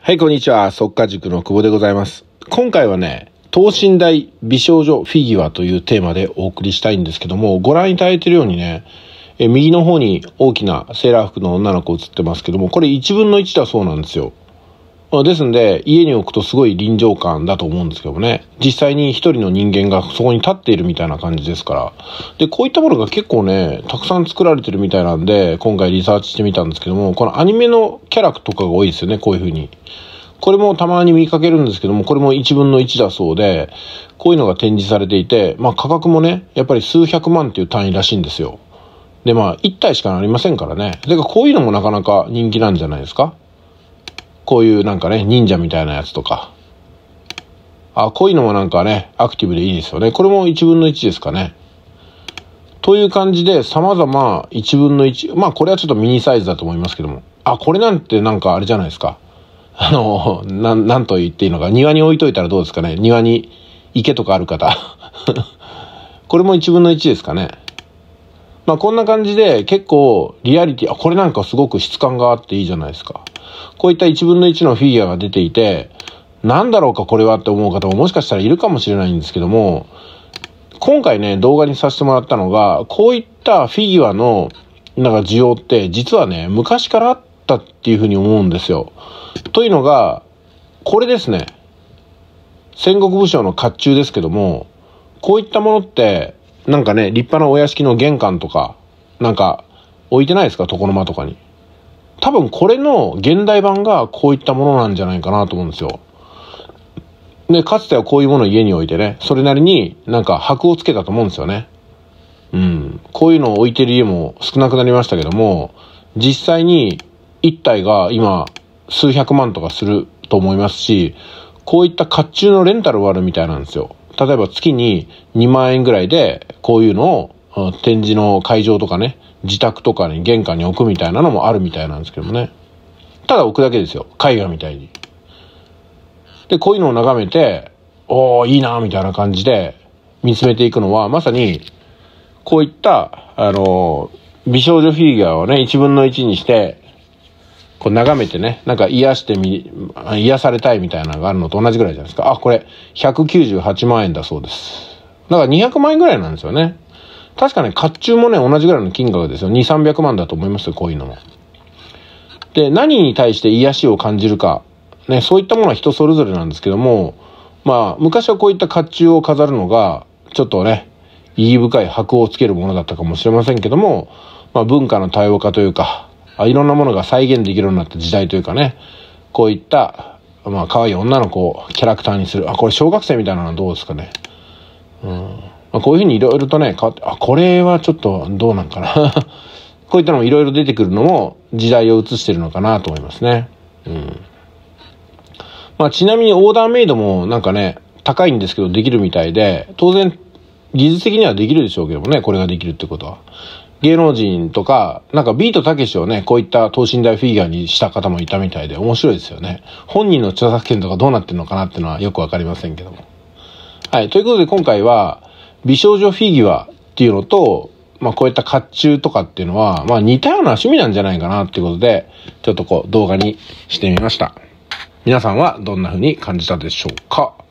はい、こんにちは。速稼塾の久保でございます。今回はね、等身大美少女フィギュアというテーマでお送りしたいんですけども、ご覧いただいているようにね、右の方に大きなセーラー服の女の子映ってますけども、これ1分の1だそうなんですよ。ですんで、家に置くとすごい臨場感だと思うんですけどもね、実際に一人の人間がそこに立っているみたいな感じですから。で、こういったものが結構ね、たくさん作られてるみたいなんで、今回リサーチしてみたんですけども、このアニメのキャラとかが多いですよね、こういう風に。これもたまに見かけるんですけども、これも1分の1だそうで、こういうのが展示されていて、価格もね、やっぱり数百万っていう単位らしいんですよ。で、1体しかありませんからね。で、こういうのもなかなか人気なんじゃないですか。こういうなんかね、忍者みたいなやつとか。こういうのもなんかね、アクティブでいいですよね。これも1分の1ですかね。という感じで、様々1分の1。これはちょっとミニサイズだと思いますけども。これなんてなんかあれじゃないですか。なんと言っていいのか。庭に置いといたらどうですかね。庭に池とかある方。これも1分の1ですかね。こんな感じで結構リアリティ、これなんかすごく質感があっていいじゃないですか。こういった1分の1のフィギュアが出ていて、なんだろうかこれはって思う方ももしかしたらいるかもしれないんですけども、今回ね、動画にさせてもらったのが、こういったフィギュアのなんか需要って実はね、昔からあったっていうふうに思うんですよ。というのが、これですね。戦国武将の甲冑ですけども、こういったものって、なんかね、立派なお屋敷の玄関とか、なんか置いてないですか、床の間とかに。多分これの現代版がこういったものなんじゃないかなと思うんですよ。で、かつてはこういうものを家に置いてね、それなりになんか箔をつけたと思うんですよね。こういうのを置いてる家も少なくなりましたけども、実際に一体が今数百万とかすると思いますし、こういった甲冑のレンタルはあるみたいなんですよ。例えば月に2万円ぐらいでこういうのを展示の会場とかね、自宅とかに玄関に置くみたいなのもあるみたいなんですけどもね。ただ置くだけですよ。絵画みたいに。で、こういうのを眺めて、いいなみたいな感じで見つめていくのは、まさにこういった美少女フィギュアをね、1分の1にしてこう眺めてね、なんか癒されたいみたいなのがあるのと同じぐらいじゃないですか。これ198万円だそうです。だから200万円ぐらいなんですよね。確かね、甲冑もね、同じぐらいの金額ですよ。2、300万だと思いますよ、こういうのも。で、何に対して癒しを感じるか。ね、そういったものは人それぞれなんですけども、昔はこういった甲冑を飾るのが、ちょっとね、意義深い箔をつけるものだったかもしれませんけども、文化の多様化というか、いろんなものが再現できるようになった時代というかね、こういった、可愛い女の子をキャラクターにする。これ小学生みたいなのはどうですかね。こういうふうにいろいろとね、変わって、これはちょっとどうなんかな。こういったのもいろいろ出てくるのも時代を映してるのかなと思いますね。ちなみにオーダーメイドもなんかね、高いんですけどできるみたいで、当然技術的にはできるでしょうけどもね、これができるってことは。芸能人とか、なんかビートたけしをね、こういった等身大フィギュアにした方もいたみたいで面白いですよね。本人の著作権とかどうなってるのかなっていうのはよくわかりませんけども。はい。ということで今回は、美少女フィギュアっていうのと、こういった甲冑とかっていうのは、似たような趣味なんじゃないかなっていうことで、ちょっと動画にしてみました。皆さんはどんな風に感じたでしょうか。